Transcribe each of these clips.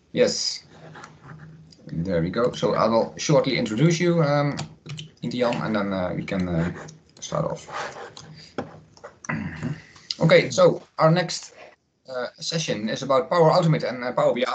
Yes, there we go. So I will shortly introduce you, Intian, and then we can start off. Okay, so our next session is about Power Automate and Power BI.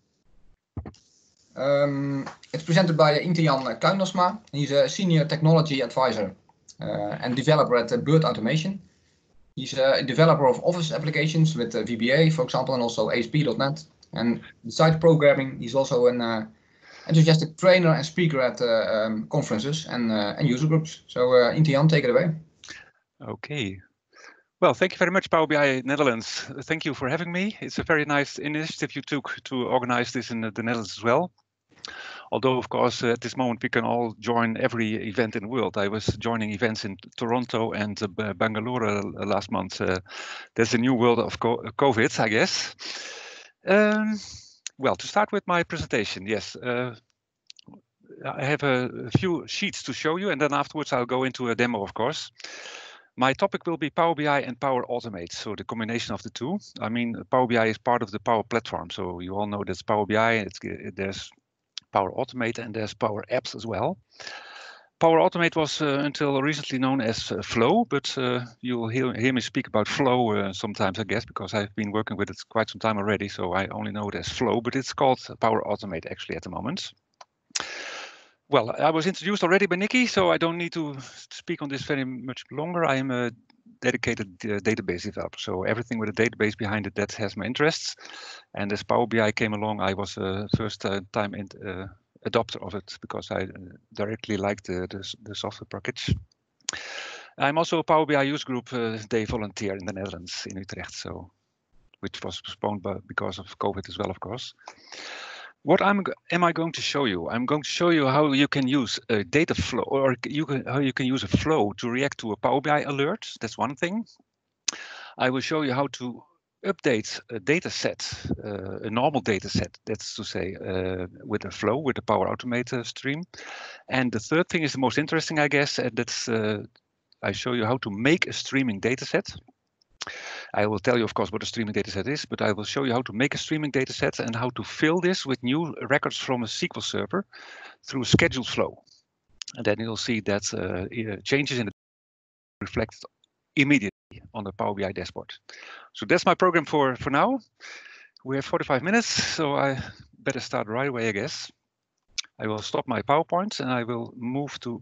It's presented by Intian Kuinersma. He's a senior technology advisor and developer at Bird Automation. He's a developer of Office applications with VBA, for example, and also ASP.NET. And besides programming, he's also an enthusiastic trainer and speaker at conferences and user groups. So Intian, take it away. Okay. Well, thank you very much, Power BI Netherlands. Thank you for having me. It's a very nice initiative you took to organize this in the Netherlands as well. Although, of course, at this moment, we can all join every event in the world. I was joining events in Toronto and Bangalore last month. There's a new world of COVID, I guess. Well, to start with my presentation, yes. I have a few sheets to show you, and then afterwards I'll go into a demo, of course. My topic will be Power BI and Power Automate, so the combination of the two. I mean, Power BI is part of the Power Platform, so you all know that's Power BI, there's Power Automate, and there's Power Apps as well. Power Automate was until recently known as Flow, but you'll hear me speak about Flow sometimes, I guess, because I've been working with it quite some time already, so I only know it as Flow, but it's called Power Automate actually at the moment. Well, I was introduced already by Nikki, so I don't need to speak on this very much longer. I am a dedicated database developer, so everything with a database behind it, that has my interests. And as Power BI came along, I was first time adopter of it because I directly liked the software package. I'm also a Power BI Use Group Day volunteer in the Netherlands, in Utrecht, so which was postponed because of COVID as well, of course. What am I going to show you? I'm going to show you how you can use a data flow, or how you can use a flow to react to a Power BI alert. That's one thing. I will show you how to update a data set, a normal data set, that's to say, with a flow, with a Power Automate stream. And the third thing is the most interesting, I guess, and that's I show you how to make a streaming data set. I will tell you, of course, what a streaming dataset is, but I will show you how to make a streaming dataset and how to fill this with new records from a SQL server through a scheduled flow. And then you'll see that changes in the reflect immediately on the Power BI dashboard. So that's my program for now. We have 45 minutes, so I better start right away, I guess. I will stop my PowerPoint and I will move to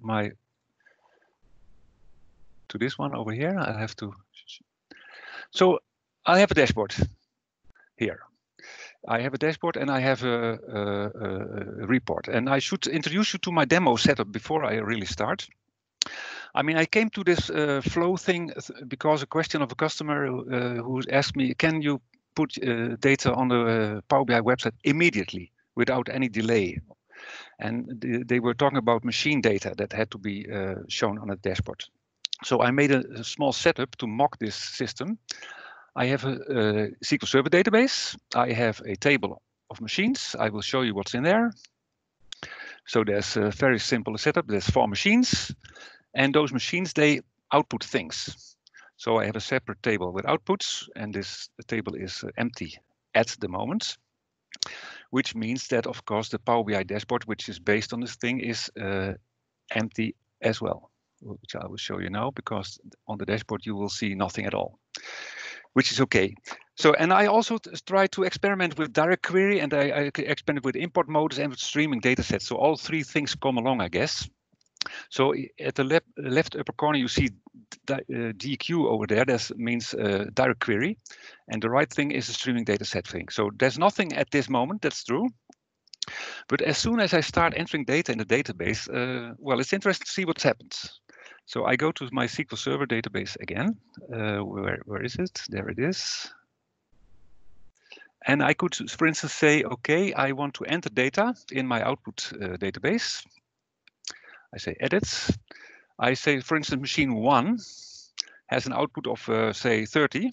this one over here. I have to. So I have a dashboard here. I have a dashboard and I have a report. And I should introduce you to my demo setup before I really start. I mean, I came to this flow thing because a question of a customer who asked me, can you put data on the Power BI website immediately without any delay? And they were talking about machine data that had to be shown on a dashboard. So I made a small setup to mock this system. I have a SQL Server database. I have a table of machines. I will show you what's in there. So there's a very simple setup. There's 4 machines, and those machines, they output things. So I have a separate table with outputs, and this table is empty at the moment, which means that, of course, the Power BI dashboard, which is based on this thing, is empty as well, which I will show you now, because on the dashboard you will see nothing at all, which is okay. So, and I also try to experiment with direct query, and I experiment with import modes and with streaming datasets. So all 3 things come along, I guess. So at the left upper corner, you see DQ over there. That means direct query. And the right thing is the streaming dataset thing. So there's nothing at this moment, that's true. But as soon as I start entering data in the database, well, it's interesting to see what happens. So I go to my SQL Server database again. Where is it? There it is. And I could, for instance, say, okay, I want to enter data in my output database. I say edit. I say, for instance, machine 1 has an output of, say, 30.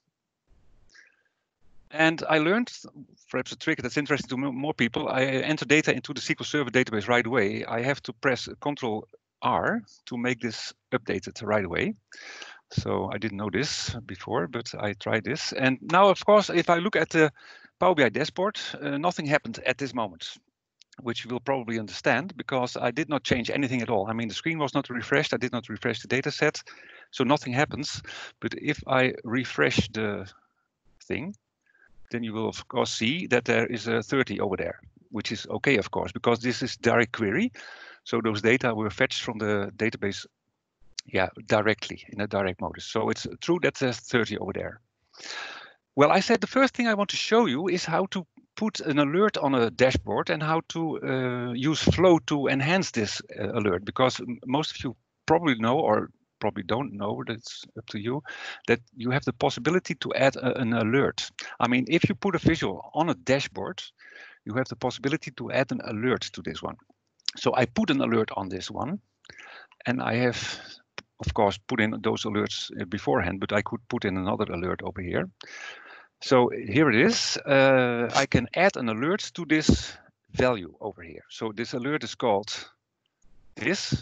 And I learned, perhaps a trick that's interesting to more people, I enter data into the SQL Server database right away. I have to press Ctrl R to make this updated right away. So I didn't know this before, but I tried this. And now, of course, if I look at the Power BI dashboard, nothing happened at this moment, which you will probably understand because I did not change anything at all. I mean, the screen was not refreshed. I did not refresh the data set, so nothing happens. But if I refresh the thing, then you will of course see that there is a 30 over there, which is okay, of course, because this is direct query. So those data were fetched from the database, directly in a direct mode. So it's true that there's 30 over there. Well, I said the first thing I want to show you is how to put an alert on a dashboard and how to use Flow to enhance this alert, because most of you probably know, or probably don't know, that's up to you, that you have the possibility to add an alert. I mean, if you put a visual on a dashboard, you have the possibility to add an alert to this one. So I put an alert on this one, and I have, of course, put in those alerts beforehand, but I could put in another alert over here. So here it is. I can add an alert to this value over here. So this alert is called this.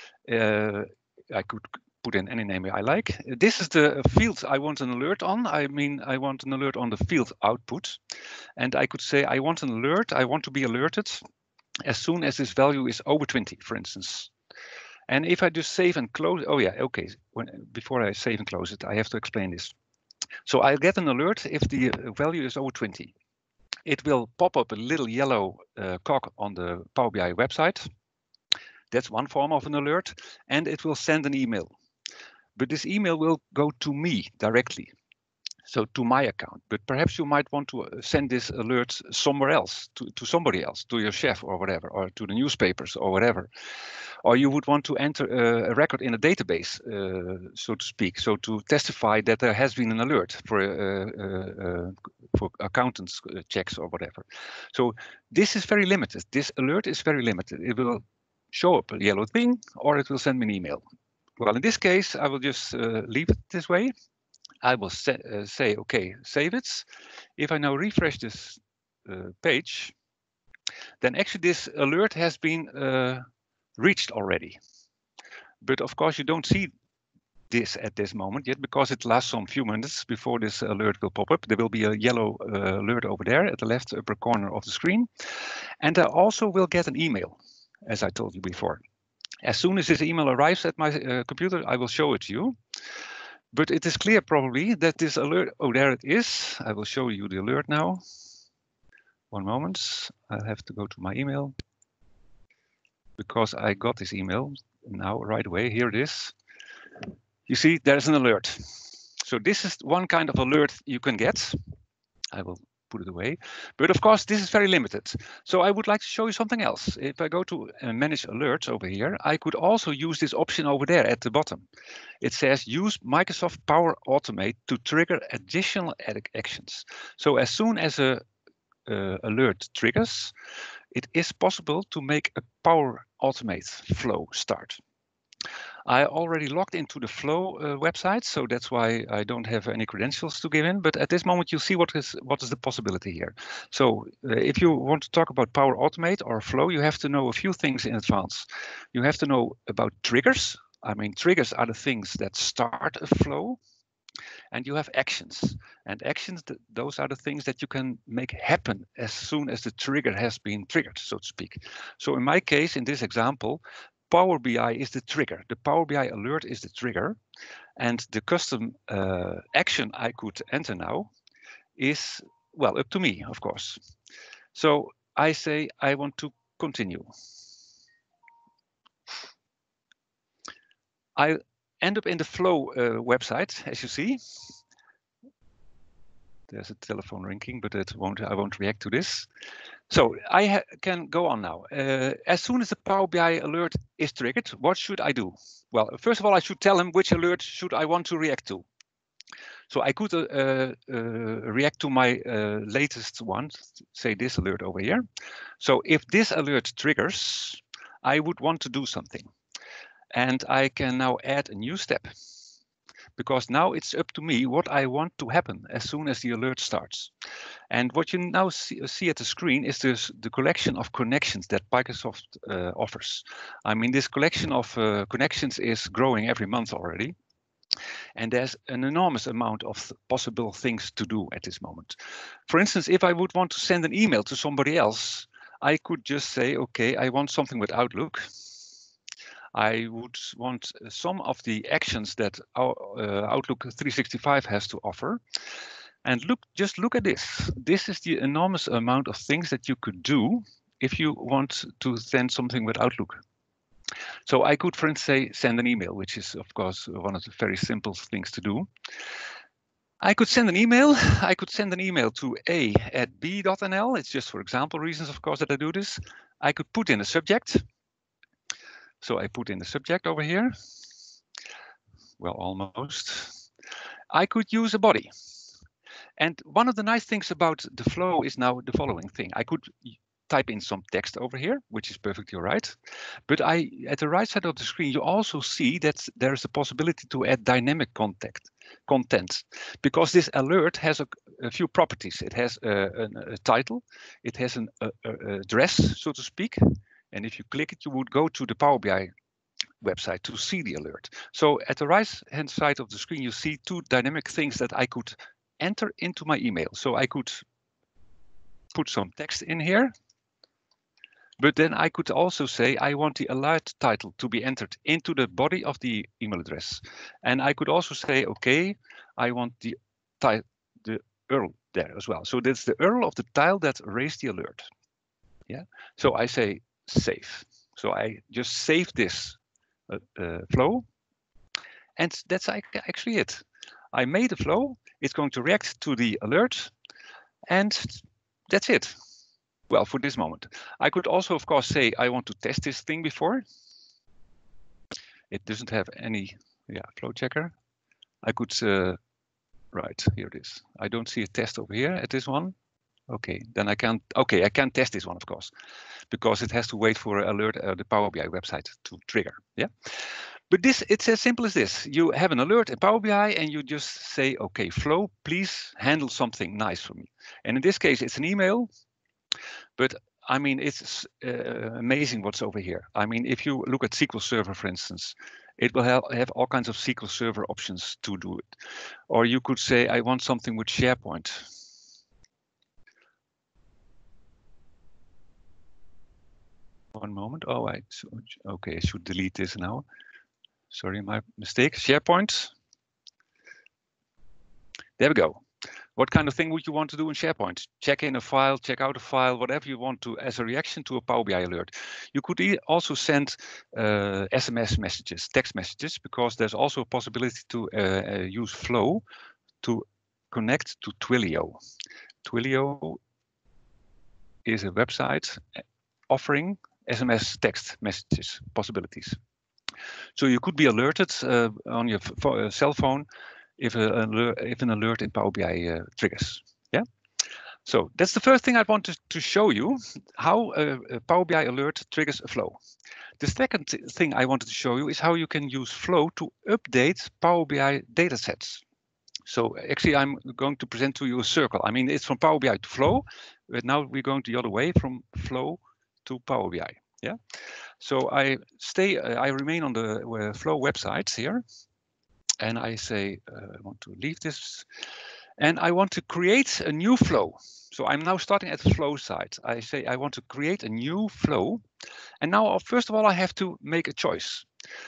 I could put in any name I like. This is the field I want an alert on. I mean, I want an alert on the field output. And I could say I want an alert. I want to be alerted as soon as this value is over 20, for instance. And if I just save and close, oh yeah, okay. Before I save and close it, I have to explain this. So I'll get an alert if the value is over 20. It will pop up a little yellow cog on the Power BI website. That's one form of an alert, and it will send an email. But this email will go to me directly, so to my account. But perhaps you might want to send this alert somewhere else, to somebody else, to your chef or whatever, or to the newspapers or whatever. Or you would want to enter a record in a database, so to speak, so to testify that there has been an alert for accountants checks or whatever. So this is very limited. This alert is very limited. It will show up a yellow thing, or it will send me an email. Well, in this case, I will just leave it this way. I will say, okay, save it. If I now refresh this page, then actually this alert has been reached already. But of course, you don't see this at this moment yet because it lasts some few minutes before this alert will pop up. There will be a yellow alert over there at the left upper corner of the screen. And I also will get an email, as I told you before. As soon as this email arrives at my computer, I will show it to you. But it is clear probably that this alert, oh, there it is. I will show you the alert now. One moment, I have to go to my email because I got this email now right away. Here it is. You see, there's an alert. So this is one kind of alert you can get. I will put it away. But of course, this is very limited. So I would like to show you something else. If I go to manage alerts over here, I could also use this option over there at the bottom. It says use Microsoft Power Automate to trigger additional actions. So as soon as a alert triggers, it is possible to make a Power Automate flow start. I already logged into the Flow website, so that's why I don't have any credentials to give in. But at this moment, you see what is the possibility here. So if you want to talk about Power Automate or Flow, you have to know a few things in advance. You have to know about triggers. I mean, triggers are the things that start a flow. And you have actions. And actions, those are the things that you can make happen as soon as the trigger has been triggered, so to speak. So in my case, in this example, Power BI is the trigger. The Power BI alert is the trigger. And the custom action I could enter now is, well, up to me, of course. So I say I want to continue. I end up in the Flow website, as you see. There's a telephone ringing, but I won't react to this. So I can go on now. As soon as the Power BI alert is triggered, what should I do? Well, first of all, I should tell him which alert should I want to react to. So I could react to my latest one, say this alert over here. So if this alert triggers, I would want to do something. And I can now add a new step. Because now it's up to me what I want to happen as soon as the alert starts. And what you now see at the screen is the collection of connections that Microsoft offers. I mean, this collection of connections is growing every month already. And there's an enormous amount of possible things to do at this moment. For instance, if I would want to send an email to somebody else, I could just say, okay, I want something with Outlook. I would want some of the actions that our Outlook 365 has to offer. And just look at this. This is the enormous amount of things that you could do if you want to send something with Outlook. So I could, for instance, say send an email, which is, of course, one of the very simple things to do. I could send an email. I could send an email to a@b.nl. It's just for example reasons, of course, that I do this. I could put in a subject. So I put in the subject over here. Well, almost. I could use a body. And one of the nice things about the flow is now the following thing. I could type in some text over here, which is perfectly all right. But at the right side of the screen, you also see that there's a possibility to add dynamic content, because this alert has a few properties. It has a title, it has an address, so to speak. And if you click it, you would go to the Power BI website to see the alert. So at the right-hand side of the screen, you see two dynamic things that I could enter into my email. So I could put some text in here, but then I could also say I want the alert title to be entered into the body of the email address. And I could also say, okay, I want the URL there as well. So that's the URL of the tile that raised the alert. Yeah. So I say save. So I just save this flow, and that's actually it. I made a flow. It's going to react to the alert, and that's it. Well, for this moment. I could also, of course, say I want to test this thing before. It doesn't have any flow checker. I could, right, here it is. I don't see a test over here at this one. Okay, then I can't test this one, of course, because it has to wait for alert the Power BI website to trigger. Yeah, but it's as simple as this. You have an alert in Power BI and you just say, okay, flow, please handle something nice for me. And in this case, it's an email. But I mean, it's amazing what's over here. I mean, if you look at SQL Server, for instance, it will have all kinds of SQL Server options to do it. Or you could say, I want something with SharePoint. One moment. Oh, okay, I should delete this now. Sorry, my mistake. SharePoint. There we go. What kind of thing would you want to do in SharePoint? Check in a file, check out a file, whatever you want to as a reaction to a Power BI alert. You could also send SMS messages, text messages, because there's also a possibility to use Flow to connect to Twilio. Twilio is a website offering SMS text messages possibilities. So you could be alerted on your cell phone if an alert in Power BI triggers. Yeah. So that's the first thing I wanted to show you, how a Power BI alert triggers a flow. The second thing I wanted to show you is how you can use Flow to update Power BI datasets. So actually, I'm going to present to you a circle. I mean, it's from Power BI to Flow, but now we're going the other way from Flow to Power BI. Yeah. So I remain on the Flow website here, and I say I want to leave this, and I want to create a new flow. So I'm now starting at the flow side. I say I want to create a new flow, and now first of all I have to make a choice.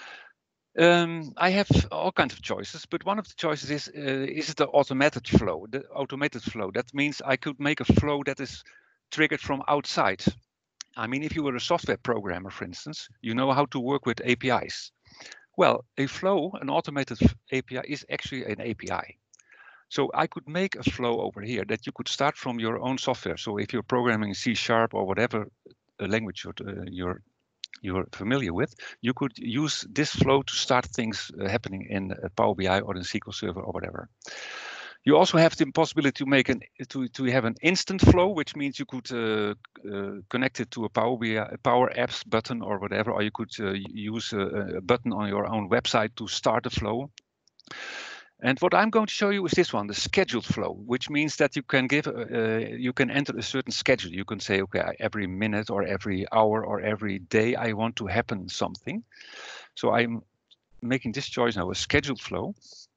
I have all kinds of choices, but one of the choices is it the automated flow? The automated flow, that means I could make a flow that is triggered from outside. I mean, if you were a software programmer, for instance, you know how to work with APIs. Well, a flow, an automated API, is actually an API. So I could make a flow over here that you could start from your own software. So if you're programming C# or whatever language you're familiar with, you could use this flow to start things happening in Power BI or in SQL Server or whatever. You also have the possibility to make to have an instant flow, which means you could connect it to a Power BI, Power Apps button or whatever, or you could use a button on your own website to start a flow. And what I'm going to show you is this one, the scheduled flow, which means that you can you can enter a certain schedule. You can say, okay, every minute or every hour or every day I want to happen something. So I'm making this choice now, a scheduled flow.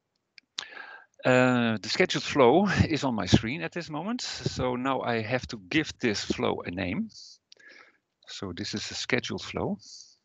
The scheduled flow is on my screen at this moment. So now I have to give this flow a name. So this is a scheduled flow.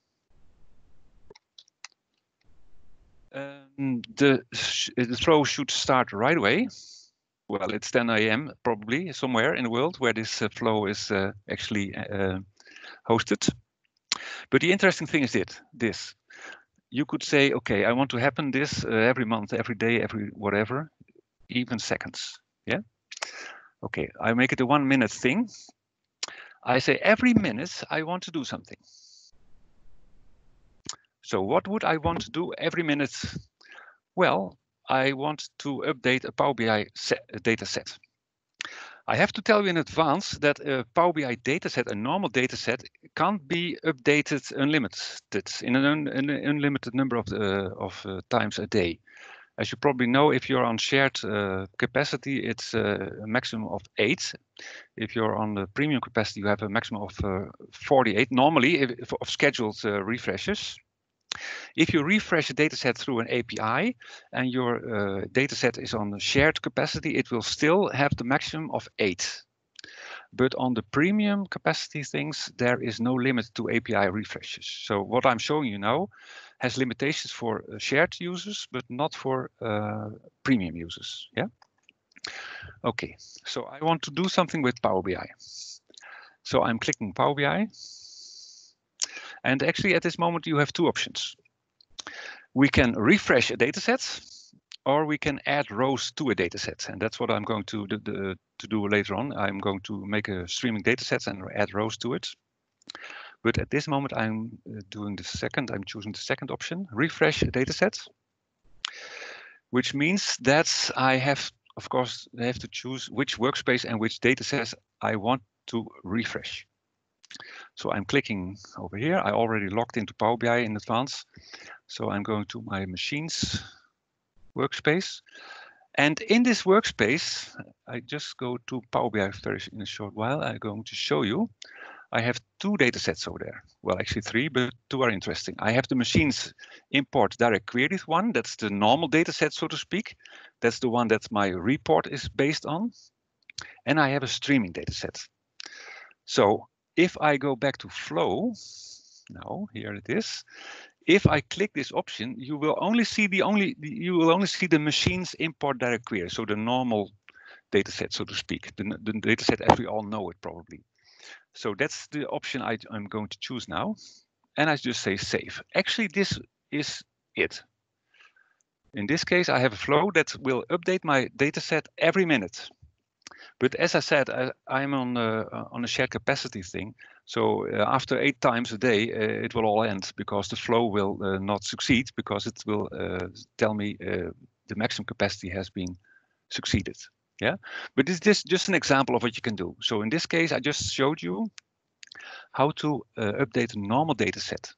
The flow should start right away. Well, it's 10 a.m. probably somewhere in the world where this flow is actually hosted. But the interesting thing is this. You could say, okay, I want to happen this every month, every day, every whatever, even seconds. Yeah. Okay, I make it a 1 minute thing. I say every minute I want to do something. So what would I want to do every minute? Well, I want to update a Power BI data set. I have to tell you in advance that a Power BI dataset, a normal dataset, can't be updated unlimited in an unlimited number of times a day. As you probably know, if you're on shared capacity, it's a maximum of 8. If you're on the premium capacity, you have a maximum of 48 normally of scheduled refreshes. If you refresh a dataset through an API and your dataset is on shared capacity, it will still have the maximum of 8. But on the premium capacity things, there is no limit to API refreshes. So what I'm showing you now has limitations for shared users, but not for premium users. Yeah. Okay, so I want to do something with Power BI. So I'm clicking Power BI. And actually at this moment, you have two options. We can refresh a dataset, or we can add rows to a dataset. And that's what I'm going to do later on. I'm going to make a streaming dataset and add rows to it. But at this moment, I'm choosing the second option, refresh a dataset, which means that I have, of course, to choose which workspace and which datasets I want to refresh. So I'm clicking over here. I already logged into Power BI in advance. So I'm going to my machines workspace. And in this workspace, I just go to Power BI in a short while. I'm going to show you. I have 2 datasets over there. Well, actually 3, but 2 are interesting. I have the machines import direct queries one. That's the normal dataset, so to speak. That's the one that my report is based on. And I have a streaming dataset. So if I go back to Flow, now here it is. If I click this option, you will only see the machines import direct query, so the normal dataset, so to speak, the dataset as we all know it probably. So that's the option I'm going to choose now, and I just say save. Actually, this is it. In this case, I have a flow that will update my dataset every minute. But as I said, I'm on a shared capacity thing. So after 8 times a day, it will all end because the flow will not succeed, because it will tell me the maximum capacity has been succeeded. Yeah, but this is just an example of what you can do. So in this case, I just showed you how to update a normal data set.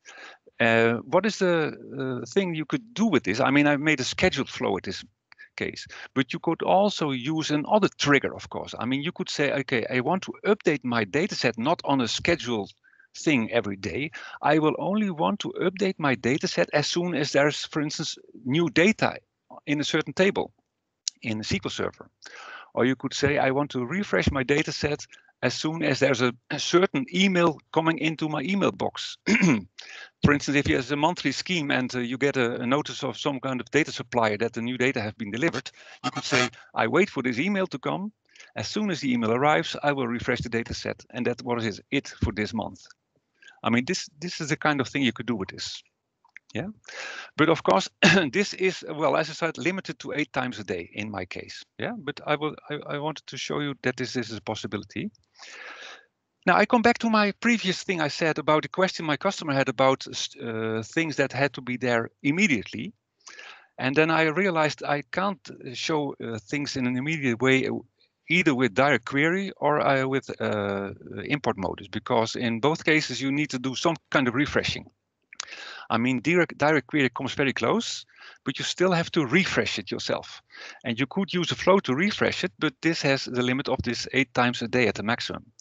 What is the thing you could do with this? I mean, I've made a scheduled flow at this case, but you could also use another trigger, of course. I mean, you could say, okay, I want to update my dataset not on a scheduled thing every day. I will only want to update my dataset as soon as there's, for instance, new data in a certain table in a SQL Server. Or you could say, I want to refresh my dataset as soon as there's a certain email coming into my email box. For instance, if you have a monthly scheme and you get a notice of some kind of data supplier that the new data have been delivered, you could say, I wait for this email to come. As soon as the email arrives, I will refresh the data set. And that was it for this month. I mean, this is the kind of thing you could do with this. Yeah, but of course, this is, well, as I said, limited to 8 times a day in my case. Yeah, but I wanted to show you that this is a possibility. Now I come back to my previous thing I said about the question my customer had about things that had to be there immediately. And then I realized I can't show things in an immediate way, either with direct query or with import modus, because in both cases you need to do some kind of refreshing. I mean, direct query comes very close, but you still have to refresh it yourself. And you could use a flow to refresh it, but this has the limit of this 8 times a day at the maximum.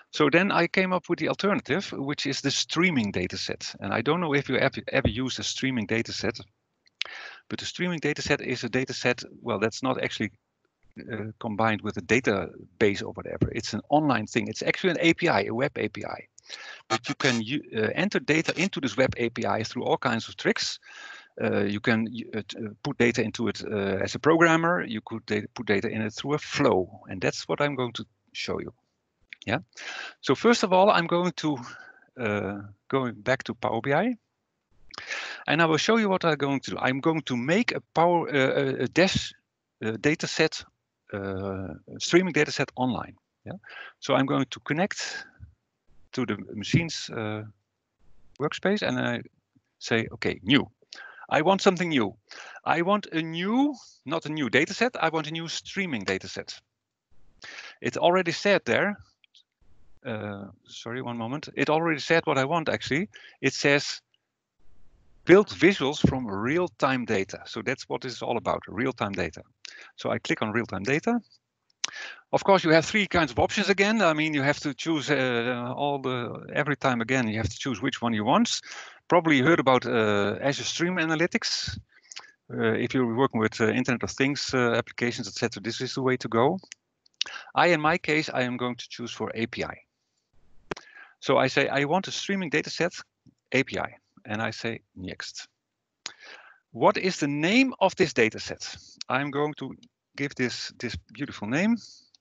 So then I came up with the alternative, which is the streaming dataset. And I don't know if you ever used a streaming dataset, but the streaming dataset is a dataset, well, that's not actually combined with a database or whatever. It's an online thing. It's actually an API, a web API. But you can enter data into this web API through all kinds of tricks. You can put data into it as a programmer. You could put data in it through a flow. And that's what I'm going to show you. Yeah. So first of all, I'm going to going back to Power BI. And I will show you what I'm going to do. I'm going to make a Dash dataset, streaming dataset online. Yeah. So I'm going to connect to the machine's workspace, and I say, okay, new. I want something new. I want a new, not a new dataset. I want a new streaming dataset. It already said there. Sorry, one moment. It already said what I want. Actually, it says build visuals from real-time data. So that's what it's all about, real-time data. So I click on real-time data. Of course, you have three kinds of options again. I mean, you have to choose every time again, you have to choose which one you want. Probably you heard about Azure Stream Analytics. If you're working with Internet of Things applications, etc., this is the way to go. In my case, I am going to choose for API. So I say, I want a streaming dataset API, and I say next. What is the name of this dataset? I'm going to give this beautiful name.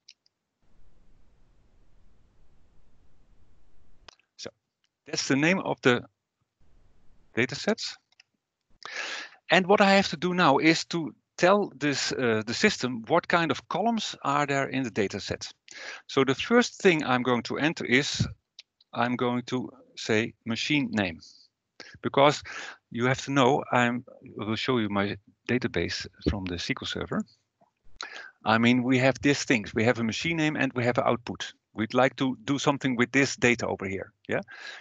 So that's the name of the dataset. And what I have to do now is to tell this the system what kind of columns are there in the dataset. So the first thing I'm going to enter is I'm going to say machine name, because you have to know I will show you my database from the SQL Server. I mean, we have these things. We have a machine name and we have an output. We'd like to do something with this data over here. Yeah.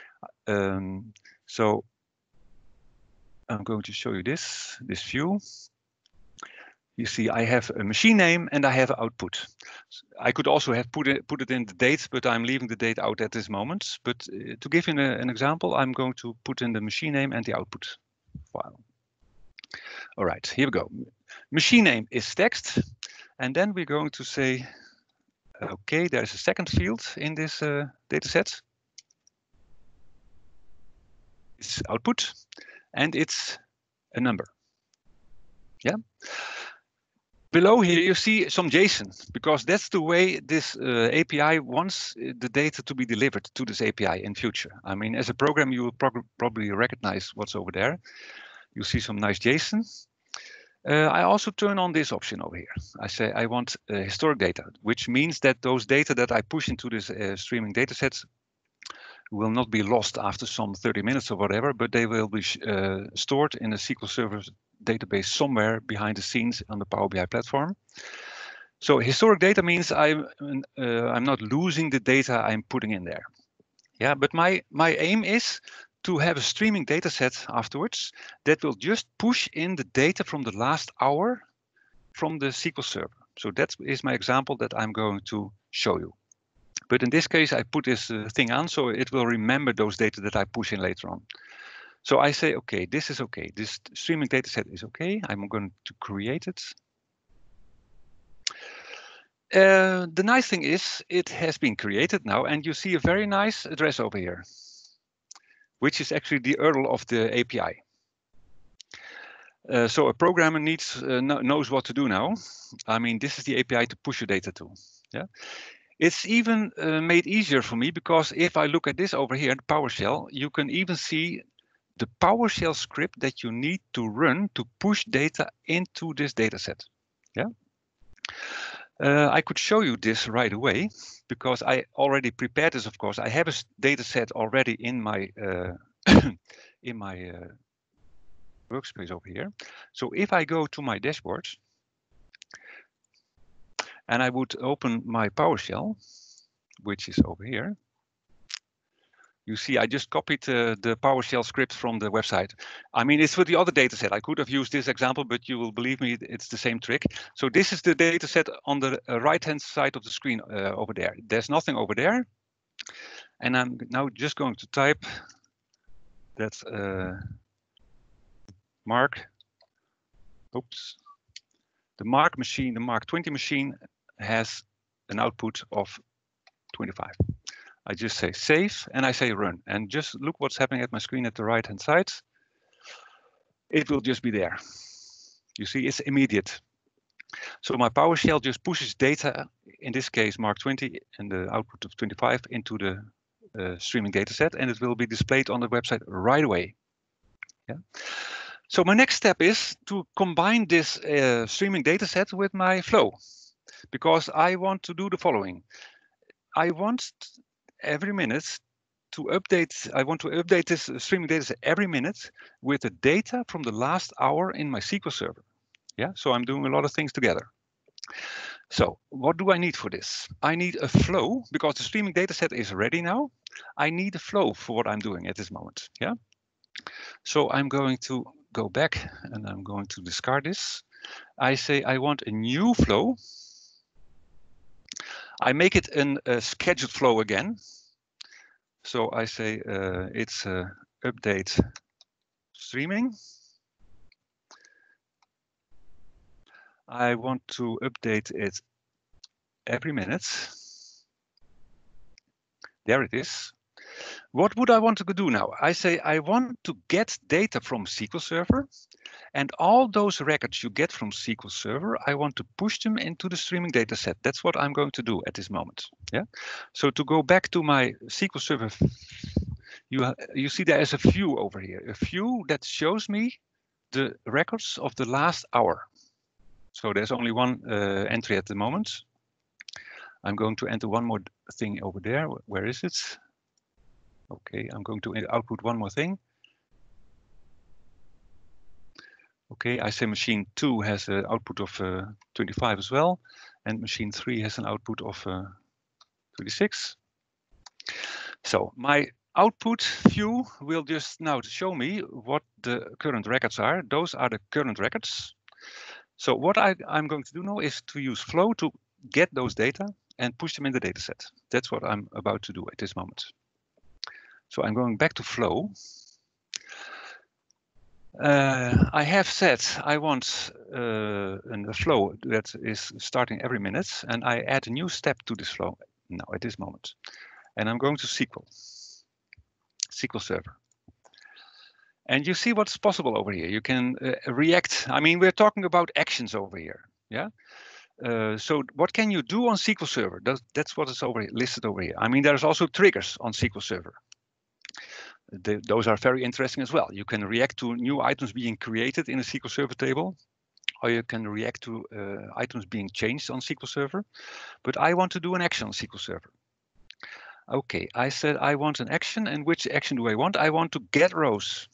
So I'm going to show you this view. You see, I have a machine name and I have an output. I could also have put it in the date, but I'm leaving the date out at this moment. But to give you an example, I'm going to put in the machine name and the output file. All right, here we go. Machine name is text. And then we're going to say, okay, there's a second field in this dataset. It's output, and it's a number. Yeah. Below here, you see some JSON, because that's the way this API wants the data to be delivered to this API in future. I mean, as a program, you will probably recognize what's over there. You see some nice JSON. I also turn on this option over here. I say I want historic data, which means that those data that I push into this streaming datasets will not be lost after some 30 minutes or whatever, but they will be stored in a SQL Server database somewhere behind the scenes on the Power BI platform. So historic data means I'm not losing the data I'm putting in there. Yeah, but my aim is to have a streaming data set afterwards that will just push in the data from the last hour from the SQL Server. So that is my example that I'm going to show you. But in this case, I put this thing on, so it will remember those data that I push in later on. So I say, okay, this is okay. This streaming data set is okay. I'm going to create it. The nice thing is it has been created now, and you see a very nice address over here, which is actually the URL of the API. So a programmer knows what to do now. I mean, this is the API to push your data to. Yeah, it's even made easier for me, because if I look at this over here, the PowerShell, you can even see the PowerShell script that you need to run to push data into this data set. Yeah. I could show you this right away, because I already prepared this. Of course, I have a data set already in my in my workspace over here. So if I go to my dashboard and I would open my PowerShell, which is over here, you see I just copied the PowerShell script from the website. I mean, it's for the other data set. I could have used this example, but you will believe me, it's the same trick. So this is the data set on the right-hand side of the screen over there. There's nothing over there. And I'm now just going to type that Mark, oops, the Mark machine, the Mark 20 machine has an output of 25. I just say save and I say run, and just look what's happening at my screen at the right hand side. It will just be there. You see, it's immediate. So my PowerShell just pushes data, in this case Mark 20 and the output of 25, into the streaming data set, and it will be displayed on the website right away. Yeah. So my next step is to combine this streaming data set with my flow, because I want to do the following. I want every minute to update, I want to update this streaming data set every minute with the data from the last hour in my SQL Server. Yeah, so I'm doing a lot of things together. So what do I need for this? I need a flow, because the streaming data set is ready now. I need a flow for what I'm doing at this moment. Yeah. So I'm going to go back and I'm going to discard this. I say I want a new flow. I make it a scheduled flow again. So I say it's update streaming. I want to update it every minute. There it is. What would I want to do now? I say I want to get data from SQL Server, and all those records you get from SQL Server, I want to push them into the streaming data set. That's what I'm going to do at this moment. Yeah. So to go back to my SQL Server, you see there is a view over here, a view that shows me the records of the last hour. So there's only one entry at the moment. I'm going to enter one more thing over there. Where is it? Okay, I'm going to output one more thing. Okay, I say machine 2 has an output of 25 as well, and machine 3 has an output of 26. So my output view will just now show me what the current records are. Those are the current records. So what I'm going to do now is to use flow to get those data and push them in the dataset. That's what I'm about to do at this moment. So I'm going back to flow. I have said I want a flow that is starting every minute, and I add a new step to this flow now at this moment. And I'm going to SQL Server. And you see what's possible over here. You can react. I mean, we're talking about actions over here. Yeah. So what can you do on SQL Server? That's what is listed over here. I mean, there's also triggers on SQL Server. Those are very interesting as well. You can react to new items being created in a SQL Server table, or you can react to items being changed on SQL Server. But I want to do an action on SQL Server. Okay, I said I want an action, and which action do I want? I want to get rows.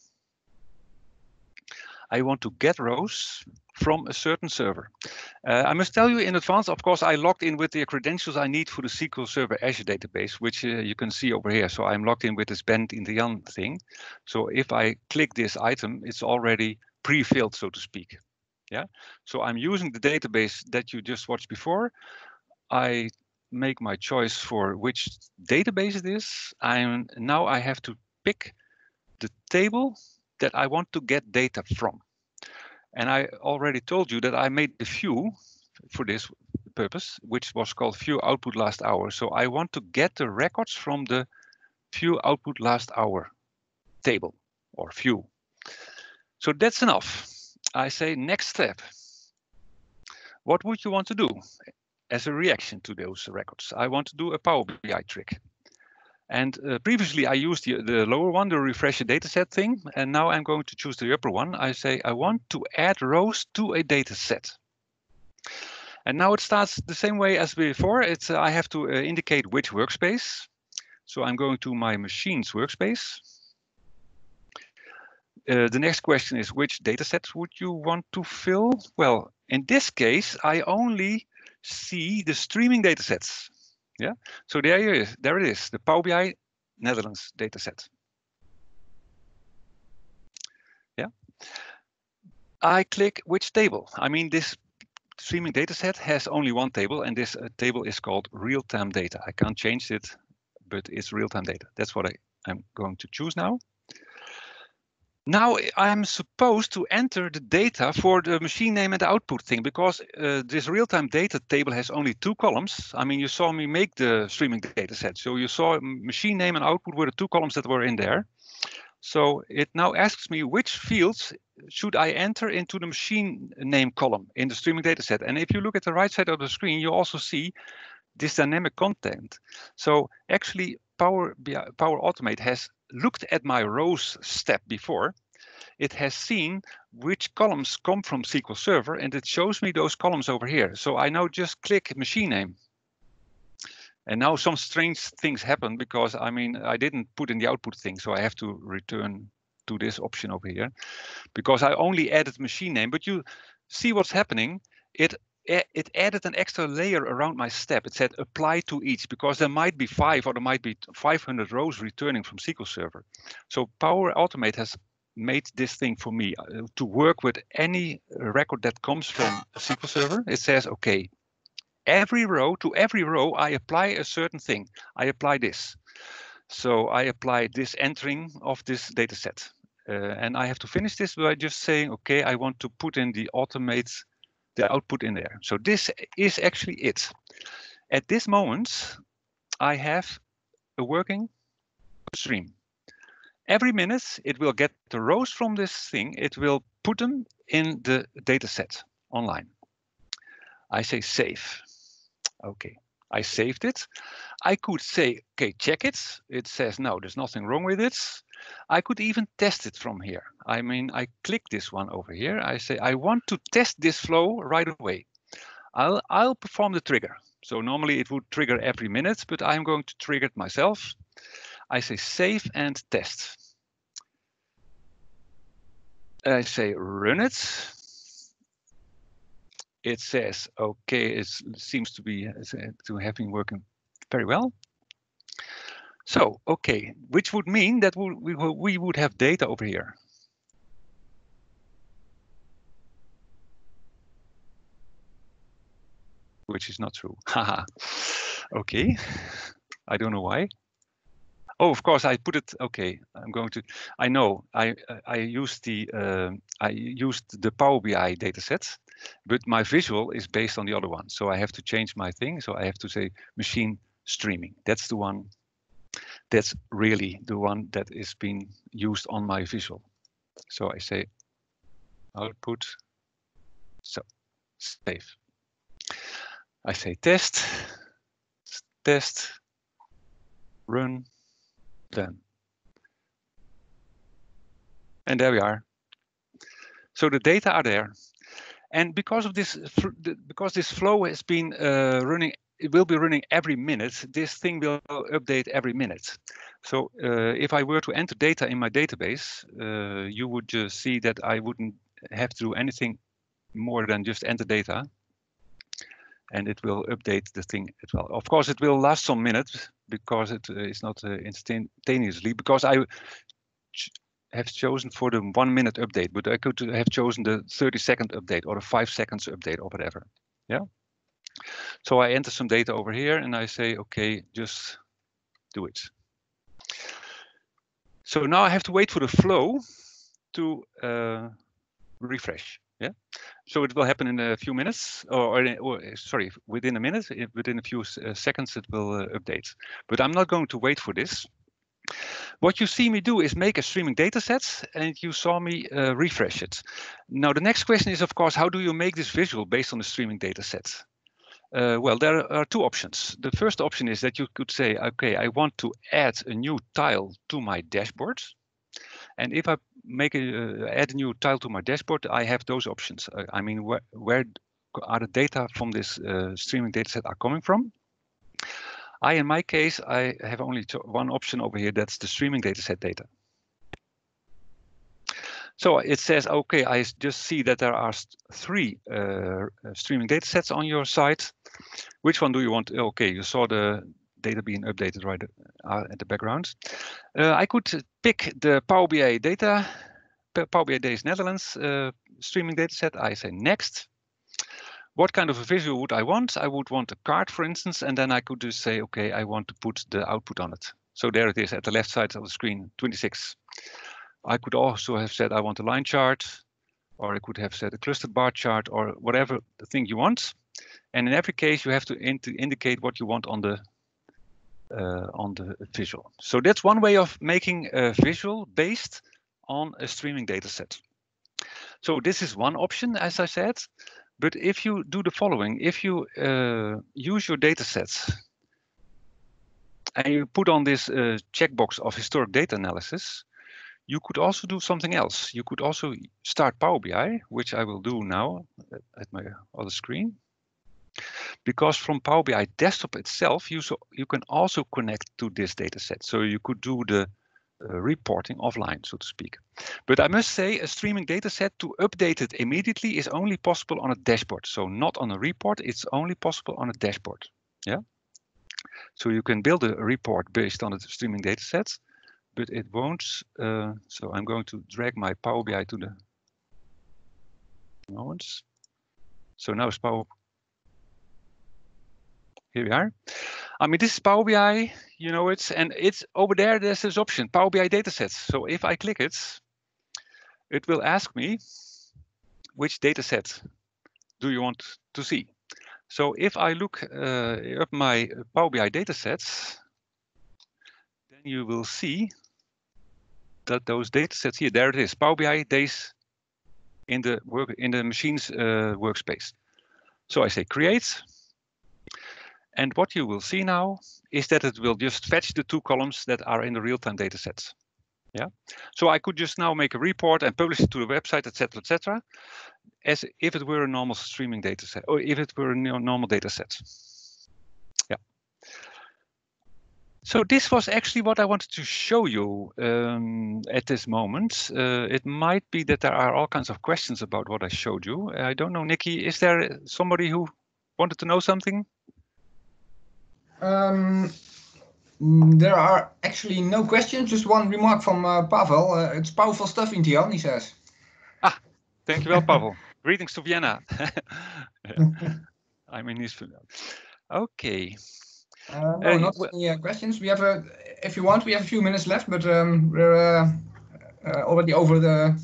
I want to get rows from a certain server. I must tell you in advance, of course, I logged in with the credentials I need for the SQL Server Azure database, which you can see over here. So I'm logged in with this Bent in the Jan thing. So if I click this item, it's already pre-filled, so to speak. Yeah. So I'm using the database that you just watched before. I make my choice for which database it is. Now I have to pick the table that I want to get data from. And I already told you that I made the view for this purpose, which was called view output last hour. So I want to get the records from the view output last hour table or view. So that's enough. I say next step. What would you want to do as a reaction to those records? I want to do a Power BI trick. And previously I used the lower one, the refresh a dataset thing. And now I'm going to choose the upper one. I say I want to add rows to a dataset. And now it starts the same way as before. I have to indicate which workspace. So I'm going to my machines workspace. The next question is, which dataset would you want to fill? Well, in this case, I only see the streaming datasets. Yeah, so there it is, the Power BI Netherlands dataset. Yeah, I click which table. I mean, this streaming dataset has only one table, and this table is called real-time data. I can't change it but it's real-time data. That's what I'm going to choose now. Now I'm supposed to enter the data for the machine name and the output thing, because this real-time data table has only 2 columns. I mean, you saw me make the streaming data set. So you saw machine name and output were the 2 columns that were in there. So it now asks me which fields should I enter into the machine name column in the streaming data set. And if you look at the right side of the screen, you also see this dynamic content. So actually Power Automate has looked at my rows step before. It has seen which columns come from SQL Server, and it shows me those columns over here. So I now just click machine name. And now some strange things happen, because I mean, I didn't put in the output thing, so I have to return to this option over here, because I only added machine name. But you see what's happening. It added an extra layer around my step. It said apply to each, because there might be 5 or there might be 500 rows returning from SQL Server. So Power Automate has made this thing for me to work with any record that comes from SQL Server. It says, okay, every row, to every row, I apply a certain thing. I apply this. So I apply this entering of this data set. And I have to finish this by just saying, okay, I want to put in the output in there. So this is actually it. At this moment, I have a working stream. Every minute, it will get the rows from this thing. It will put them in the data set online. I say save. Okay, I saved it. I could say, okay, check it. It says, no, there's nothing wrong with it. I could even test it from here. I mean, I click this one over here. I say, I want to test this flow right away. I'll perform the trigger. So normally it would trigger every minute, but I'm going to trigger it myself. I say save and test. I say run it. It says, okay, it seems to have been working very well. So, okay, which would mean that we would have data over here. Which is not true. Haha. Okay, I don't know why. Oh, of course, I put it. Okay, I'm going to. I know. I used the Power BI dataset, but my visual is based on the other one. So I have to change my thing. So I have to say machine streaming. That's the one. That's really the one that is being used on my visual. So I say output. So save. I say test. Run. Done. And there we are. So the data are there, and because of this, because this flow has been running, it will be running every minute. This thing will update every minute. So if I were to enter data in my database, you would just see that I wouldn't have to do anything more than just enter data, and it will update the thing as well. Of course, it will last some minutes because it is not instantaneously, because I have chosen for the 1 minute update, but I could have chosen the 30-second update or the 5 seconds update or whatever. Yeah. So I enter some data over here and I say, okay, just do it. So now I have to wait for the flow to refresh. Yeah. So it will happen in a few minutes, or sorry, within a minute. Within a few seconds, it will update. But I'm not going to wait for this. What you see me do is make a streaming data set, and you saw me refresh it. Now, the next question is, of course, how do you make this visual based on the streaming data set? Well, there are 2 options. The first option is that you could say, okay, I want to add a new tile to my dashboard. And if I add a new tile to my dashboard, I have those options. I mean, where are the data from this streaming data set are coming from? In my case, I have only one option over here. That's the streaming dataset data. So it says, okay, I just see that there are 3 streaming datasets on your site. Which one do you want? Okay, you saw the data being updated right at the background. I could pick the Power BI data, Power BI Days Netherlands streaming dataset. I say next. What kind of a visual would I want? I would want a card, for instance, and then I could just say, okay, I want to put the output on it. So there it is at the left side of the screen, 26. I could also have said I want a line chart, or I could have said a clustered bar chart, or whatever the thing you want. And in every case, you have to indicate what you want on the visual. So that's one way of making a visual based on a streaming data set. So this is one option, as I said. But if you do the following, if you use your data sets and you put on this checkbox of historic data analysis, you could also do something else. You could also start Power BI, which I will do now at my other screen. Because from Power BI desktop itself, you can also connect to this data set. So you could do the reporting offline, so to speak. But I must say a streaming data set, to update it immediately is only possible on a dashboard. So not on a report, it's only possible on a dashboard. Yeah. So you can build a report based on the streaming data sets, but it won't. So I'm going to drag my Power BI to the moments. So now it's Power. Here we are. I mean, this is Power BI, you know it, and it's over there, there's this option, Power BI datasets. So if I click it, it will ask me, which dataset do you want to see? So if I look up my Power BI datasets, then you will see that those datasets here, there it is, Power BI days in the machines workspace. So I say create. And what you will see now is that it will just fetch the 2 columns that are in the real-time data sets. Yeah. So I could just now make a report and publish it to the website, etc., as if it were a normal streaming data set, or if it were a normal data set. Yeah. So this was actually what I wanted to show you at this moment. It might be that there are all kinds of questions about what I showed you. I don't know, Nikki, is there somebody who wanted to know something? There are actually no questions, just one remark from Pavel. It's powerful stuff, Intian, he says. Ah, thank you well, Pavel. Greetings to Vienna. I mean, he's okay. No, not any questions. We have if you want, we have a few minutes left, but we're already over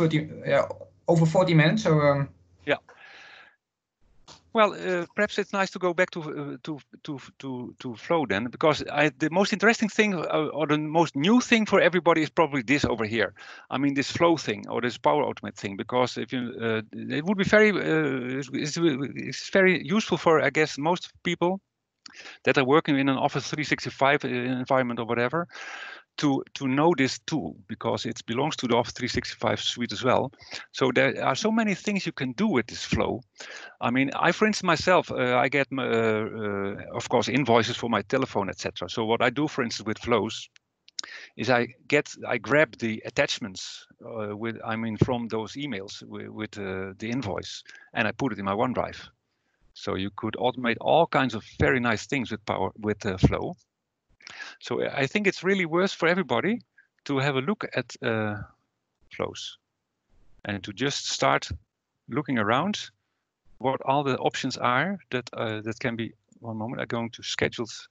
40 minutes. So yeah. Well, perhaps it's nice to go back to Flow then, because the most interesting thing or the most new thing for everybody is probably this over here. I mean, this Flow thing or this Power Automate thing, because if you, it would be very, it's very useful for, I guess, most people that are working in an Office 365 environment or whatever, to know this tool, because it belongs to the Office 365 suite as well. So there are so many things you can do with this Flow. I mean, for instance, myself, I get, of course, invoices for my telephone, etc. So what I do, for instance, with Flows, is I grab the attachments from those emails with the invoice, and I put it in my OneDrive. So you could automate all kinds of very nice things with Flow. So I think it's really worth for everybody to have a look at Flows and to just start looking around what all the options are that can be. One moment, I'm going to schedules.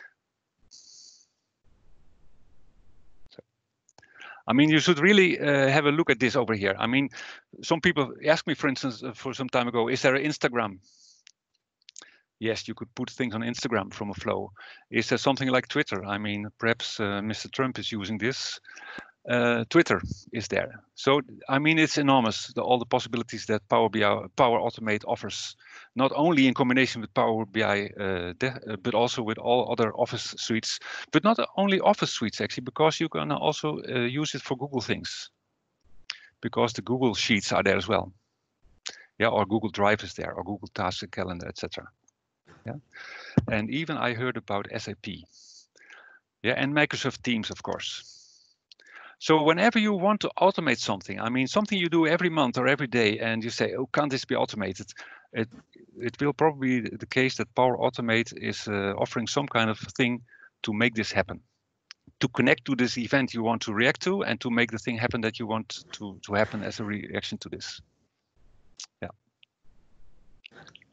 So, I mean, you should really have a look at this over here. I mean, some people asked me, for instance, for some time ago, is there an Instagram? Yes, you could put things on Instagram from a Flow. Is there something like Twitter? I mean, perhaps Mr. Trump is using this. Twitter is there. So, I mean, it's enormous, all the possibilities that Power Automate offers, not only in combination with Power BI, but also with all other Office suites, but not only Office suites, actually, because you can also use it for Google things, because the Google Sheets are there as well. Yeah, or Google Drive is there, or Google Task and Calendar, etc. Yeah, and even I heard about SAP. Yeah, and Microsoft Teams, of course. So whenever you want to automate something, I mean, something you do every month or every day, and you say, oh, can't this be automated? It will probably be the case that Power Automate is offering some kind of thing to make this happen, to connect to this event you want to react to, and to make the thing happen that you want to happen as a reaction to this. Yeah.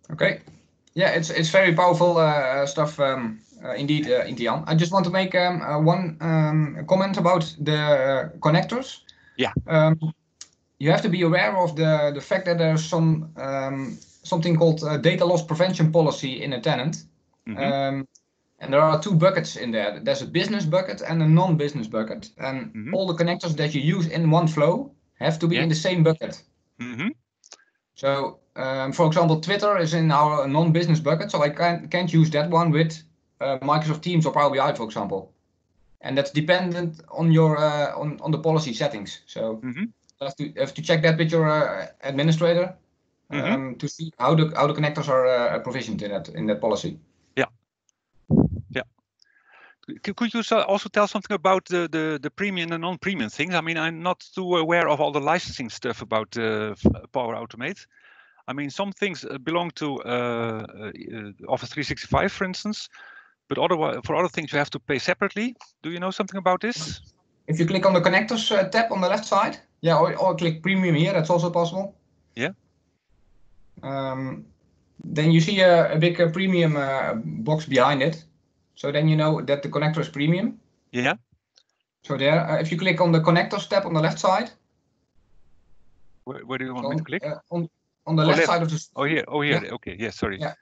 Okay. Yeah, it's very powerful stuff indeed, Intian. I just want to make one comment about the connectors. Yeah. You have to be aware of the fact that there's something called data loss prevention policy in a tenant. Mm-hmm. And there are two buckets in there. There's a business bucket and a non-business bucket. And all the connectors that you use in one flow have to be in the same bucket. Mm-hmm. So, for example, Twitter is in our non-business bucket, so I can't use that one with Microsoft Teams or Power BI, for example. And that's dependent on your on the policy settings. So you have to check that with your administrator to see how the connectors are provisioned in that policy. Yeah. Could you also tell something about the premium and non-premium things? I mean, I'm not too aware of all the licensing stuff about Power Automate. I mean, some things belong to Office 365, for instance, but for other things you have to pay separately. Do you know something about this? If you click on the connectors tab on the left side, or click premium here, that's also possible. Yeah. Then you see a big premium box behind it. So then you know that the connector is premium. Yeah. So there, if you click on the connectors tab on the left side. Where do you want me to click? On the left side of the screen. Oh, here. Yeah. Okay. Yeah, sorry. Yeah.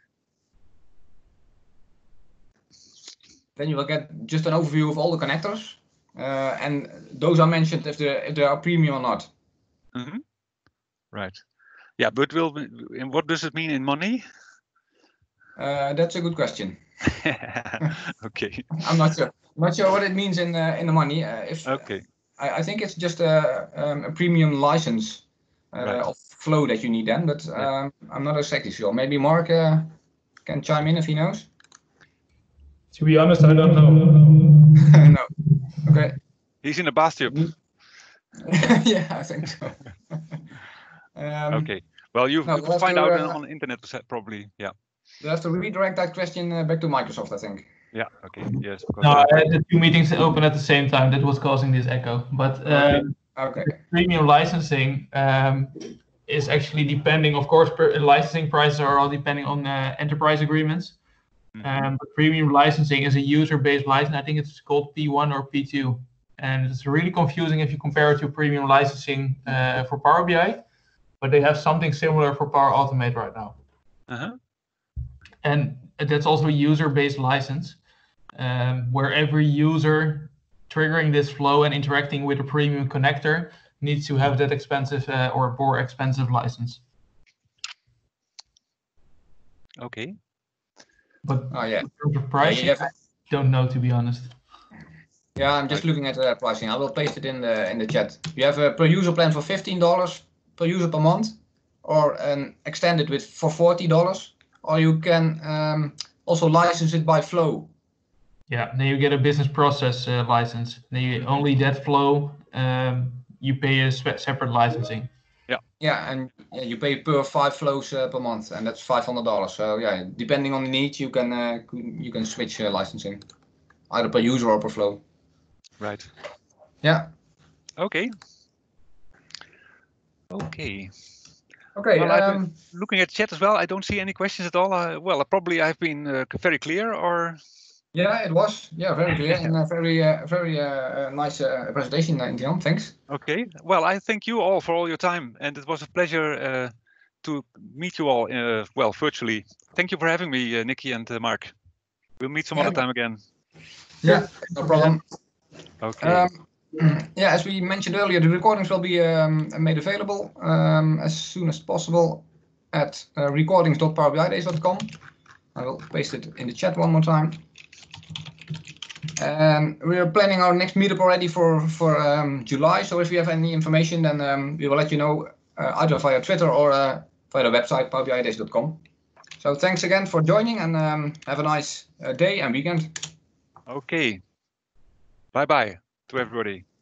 Then you will get just an overview of all the connectors. And those are mentioned if they are premium or not. Mm-hmm. Right. Yeah, but and what does it mean in money? That's a good question. Okay. I'm not sure. Not sure what it means in the money. Okay. I think it's just a premium license of flow that you need then, but I'm not exactly sure. Maybe Mark can chime in if he knows. To be honest, I don't know. No. Okay. He's in a bathtub. Yeah, I think so. Okay. Well, you can find out on the internet probably. Yeah. You have to redirect that question back to Microsoft, I think. Yeah. Okay. Yes. No, I had the two meetings open at the same time. That was causing this echo. But premium licensing is actually depending, of course, licensing prices are all depending on enterprise agreements. But premium licensing is a user-based license. I think it's called P1 or P2. And it's really confusing if you compare it to premium licensing for Power BI. But they have something similar for Power Automate right now. And that's also a user-based license, where every user triggering this flow and interacting with a premium connector needs to have that expensive or more expensive license. Okay. But in terms of pricing, I don't know, to be honest. Yeah, I'm just looking at the pricing. I will paste it in the chat. You have a per user plan for $15 per user per month, or an extended for $40, or you can also license it by flow. Yeah, then you get a business process license. Then only that flow, you pay a separate licensing. Yeah. Yeah, and you pay per 5 flows per month, and that's $500. So yeah, depending on the need, you can switch licensing, either per user or per flow. Right. Yeah. Okay. Okay. Okay. Well, I've been looking at chat as well. I don't see any questions at all. Well, probably I've been very clear, or. Yeah, it was. Yeah, very clear and very nice presentation, Intian. Thanks. Okay. Well, I thank you all for all your time, and it was a pleasure to meet you all. Well, virtually. Thank you for having me, Nicky and Mark. We'll meet some other time again. Yeah, no problem. Okay. Yeah, as we mentioned earlier, the recordings will be made available as soon as possible at recordings.powerbidays.com. I will paste it in the chat one more time. And we are planning our next meetup already for July. So if you have any information, then we will let you know either via Twitter or via the website powerbidays.com. So thanks again for joining, and have a nice day and weekend. Okay. Bye-bye to everybody.